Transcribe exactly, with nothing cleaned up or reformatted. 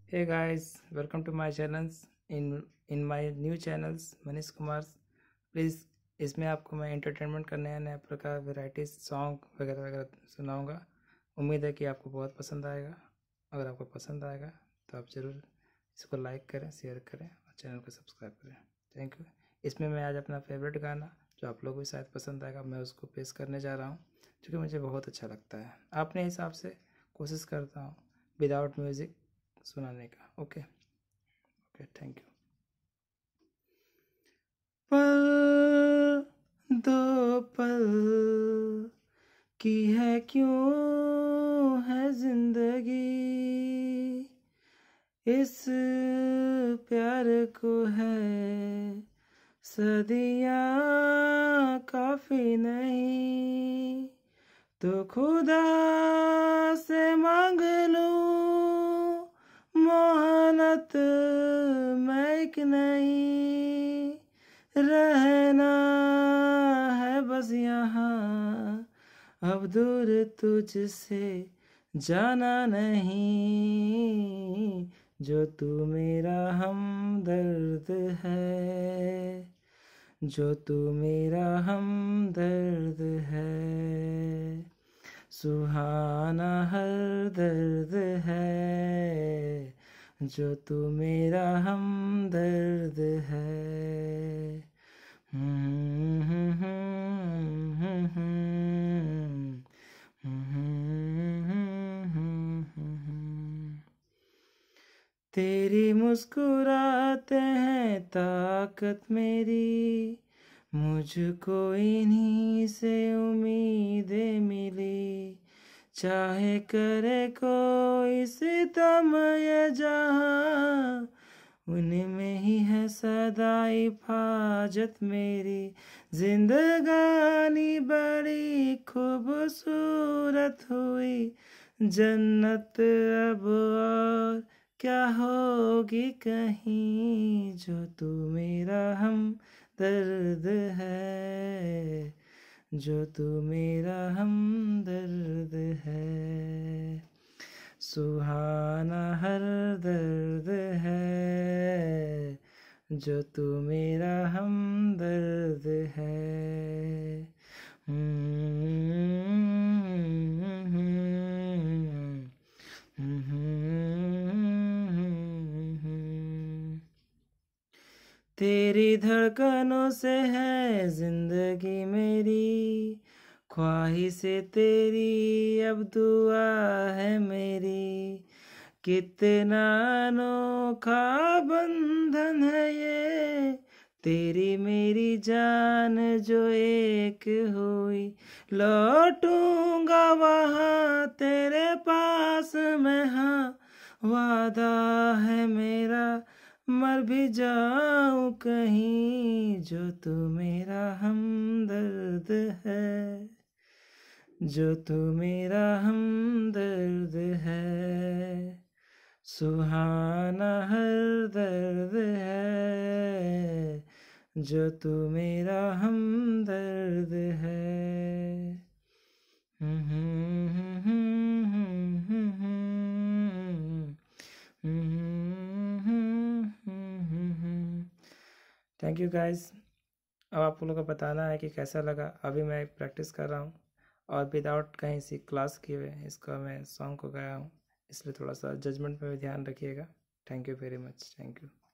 Hey guys, welcome to my channels. In in my new channels Manish Kumar, please इसमें आपको मैं entertainment का नया नया प्रकार वैरायटी सॉन्ग वगैरह वगैरह सुनाऊंगा। उम्मीद है कि आपको बहुत पसंद आएगा। अगर आपको पसंद आएगा तो आप ज़रूर इसको लाइक करें, शेयर करें और चैनल को सब्सक्राइब करें। Thank you. इसमें मैं आज अपना फेवरेट गाना जो आप लोगों को शायद पसंद आएगा मैं उसको पेश करने जा रहा हूँ, जो कि मुझे बहुत अच्छा लगता है। अपने हिसाब से कोशिश करता हूँ विदाउट म्यूज़िक सुनाने का। Okay okay, thank you. पल दो पल की है क्यों है जिंदगी, इस प्यार को है सदियाँ काफी नहीं, तो खुदा से मांग लूं मोहलत मैं एक नहीं, रहना है बस यहाँ अब दूर तुझसे जाना नहीं, जो तू मेरा हमदर्द है, जो तू मेरा हमदर्द है, सुहाना हर दर्द है, जो तू मेरा हमदर्द है। तेरी मुस्कुराते हैं ताकत मेरी, मुझको इन्हीं से उम्मीदें मिली, चाहे करे कोई सितम ये जहां, उनमें ही है सदा हिफाजत मेरी, जिंदगानी बड़ी खूबसूरत हुई, जन्नत अब और क्या होगी कहीं, जो तू मेरा हम दर्द है, जो तू मेरा हमदर्द है, सुहाना हर दर्द है, जो तू मेरा हमदर्द है। तेरी धड़कनों से है जिंदगी मेरी, ख्वाहिशें तेरी अब दुआ है मेरी, कितना अनोखा बंधन है ये, तेरी मेरी जान जो एक हुई, लौटूंगा वहाँ तेरे पास मैं, हाँ वादा है मेरा मर भी जाऊं कहीं, जो तू मेरा हमदर्द है, जो तू मेरा हमदर्द है, सुहाना हर दर्द है, जो तू मेरा हमदर्द है। Thank you guys. अब आप लोगों को बताना है कि कैसा लगा। अभी मैं प्रैक्टिस कर रहा हूँ और विदाउट कहीं सी क्लास किए हुए इसको मैं सॉन्ग को गाया हूँ, इसलिए थोड़ा सा जजमेंट पे भी ध्यान रखिएगा। Thank you very much, thank you.